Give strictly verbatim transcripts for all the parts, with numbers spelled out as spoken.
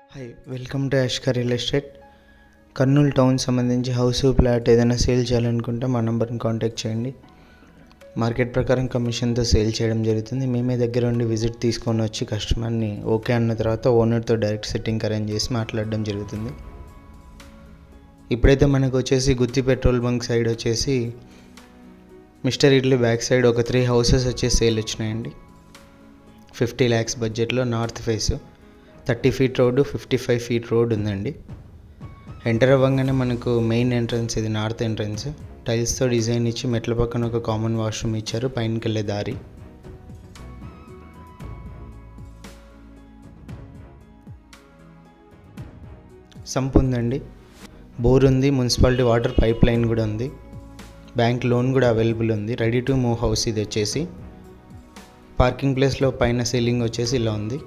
Hi welcome to Yashkar real estate. Kurnool town సంబంధించి house plot ఏదైనా sale చేయాలనుకుంటే మా నెంబర్ని కాంటాక్ట్ చేయండి. మార్కెట్ ప్రకారం కమిషన్తో సేల్ చేయడం జరుగుతుంది. మేమే దగ్గర ఉండి విజిట్ తీసుకొని వచ్చి కస్టమర్ని ఓకే అన్న తర్వాత ఓనర్తో డైరెక్ట్ సెట్టింగ్ అరేంజ్ చేసి మాట్లాడడం జరుగుతుంది. ఇప్పుడైతే మనకు వచ్చేసి గుత్తి పెట్రోల్ బంక్ సైడ్ వచ్చేసి మిస్టర్ ఇడ్లీ బ్యాక్ సైడ్ ఒక త్రీ హౌసెస్ వచ్చేసి సేల్ వచ్చినాయండి. ఫిఫ్టీ ల్యాక్స్ బడ్జెట్లో north face thirty feet road, fifty five feet road ఉందండి. ఎంటర్ అవ్వగానే మనకు మెయిన్ ఎంట్రన్స్, ఇది నార్త్ ఎంట్రన్స్. టైల్స్తో డిజైన్ ఇచ్చి మెట్ల పక్కన ఒక కామన్ వాష్రూమ్ ఇచ్చారు, పైనకి వెళ్ళే దారి. సంప్ ఉందండి, బోర్ ఉంది, మున్సిపాలిటీ వాటర్ పైప్ లైన్ కూడా ఉంది, బ్యాంక్ లోన్ కూడా అవైలబుల్ ఉంది. రెడీ టు మూవ్ హౌస్ ఇది వచ్చేసి. పార్కింగ్ ప్లేస్లో పైన సీలింగ్ వచ్చేసి ఇలా ఉంది.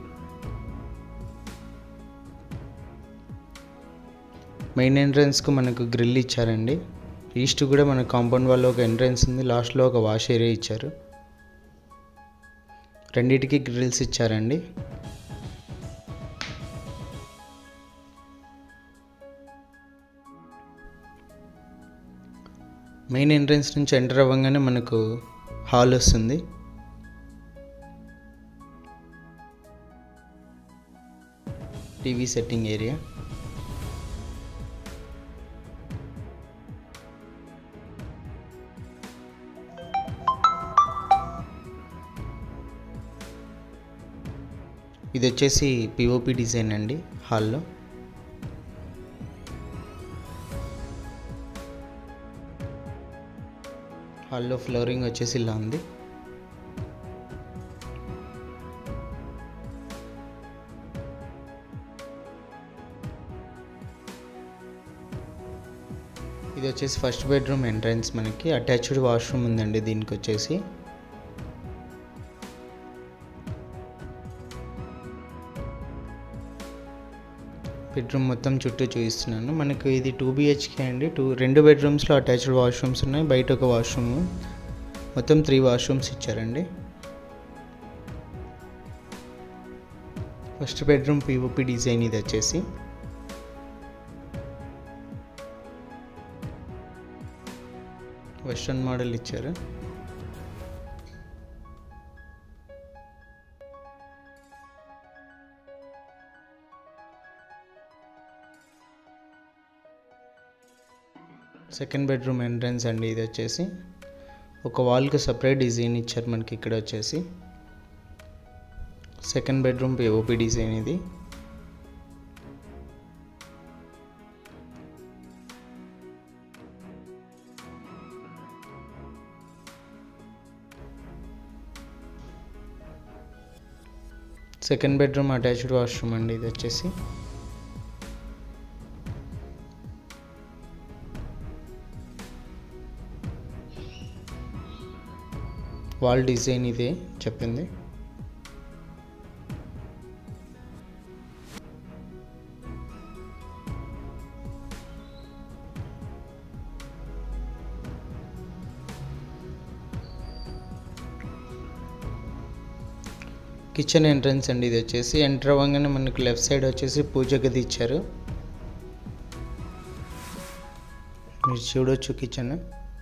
మెయిన్ ఎంట్రన్స్కు మనకు గ్రిల్ ఇచ్చారండి. ఈస్ట్ కూడా మన కాంపౌండ్ వాల్లో ఒక ఎంట్రన్స్ ఉంది, లాస్ట్లో ఒక వాష్ ఏరియా ఇచ్చారు. రెండింటికి గ్రిల్స్ ఇచ్చారండి. మెయిన్ ఎంట్రన్స్ నుంచి ఎంటర్ అవ్వగానే మనకు హాల్ వస్తుంది. TV setting area. ఇది వచ్చేసి పిఓపి డిజైన్ అండి. హాల్లో హాల్లో ఫ్లోరింగ్ వచ్చేసి ఇలా ఉంది. ఇది వచ్చేసి ఫస్ట్ బెడ్రూమ్ ఎంట్రన్స్. మనకి అటాచ్డ్ వాష్రూమ్ ఉందండి దీనికి వచ్చేసి. బెడ్రూమ్ మొత్తం చుట్టూ చూపిస్తున్నాను. మనకు ఇది టూ బిహెచ్కే అండి. టూ రెండు బెడ్రూమ్స్లో అటాచ్డ్ వాష్రూమ్స్ ఉన్నాయి, బయట ఒక వాష్రూమ్, మొత్తం త్రీ వాష్రూమ్స్ ఇచ్చారండి. ఫస్ట్ బెడ్రూమ్ పిఓపి డిజైన్ ఇది వచ్చేసి. వెస్ట్రన్ మోడల్ ఇచ్చారు. సెకండ్ బెడ్రూమ్ ఎంట్రన్స్ అండి ఇది వచ్చేసి. ఒక వాల్కి సపరేట్ డిజైన్ ఇచ్చారు మనకి ఇక్కడ వచ్చేసి. సెకండ్ బెడ్రూమ్ పిఓపి డిజైన్ ఇది. సెకండ్ బెడ్రూమ్ అటాచ్డ్ వాష్రూమ్ అండి ఇది వచ్చేసి. వాల్ డిజైన్ ఇదే చెప్పింది. కిచెన్ ఎంట్రన్స్ అండి ఇది వచ్చేసి. ఎంటర్ అవ్వగానే మనకు లెఫ్ట్ సైడ్ వచ్చేసి పూజ గది ఇచ్చారు. మీరు చూడొచ్చు కిచెన్.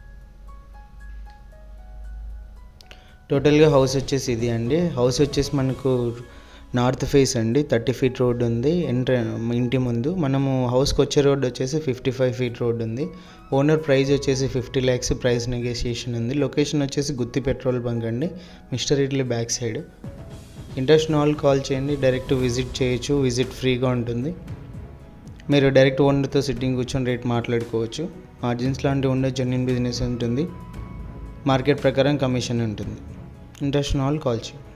టోటల్గా హౌస్ వచ్చేసి ఇది అండి. హౌస్ వచ్చేసి మనకు నార్త్ ఫేస్ అండి. థర్టీ ఫీట్ రోడ్ ఉంది ఎంట్ర ఇంటి ముందు. మనము హౌస్కి వచ్చే రోడ్ వచ్చేసి ఫిఫ్టీ ఫైవ్ ఫీట్ రోడ్ ఉంది. ఓనర్ ప్రైస్ వచ్చేసి ఫిఫ్టీ ల్యాక్స్ ప్రైస్ నెగోషియేషన్ ఉంది. లొకేషన్ వచ్చేసి గుత్తి పెట్రోల్ బంక్ అండి, mister idli back side. Interest ఉన్న వాళ్ళు కాల్ చేయండి, డైరెక్ట్ విజిట్ చేయొచ్చు. విజిట్ ఫ్రీగా ఉంటుంది. మీరు డైరెక్ట్ ఓనర్తో సిట్టింగ్ కూర్చొని రేట్ మాట్లాడుకోవచ్చు. మార్జిన్స్ లాంటివి ఉండే జెన్యూన్ బిజినెస్ ఉంటుంది. మార్కెట్ ప్రకారం కమిషన్ ఉంటుంది. ఇంట్రెస్ట్ ఉన్న వాళ్ళు కాల్ చేయండి.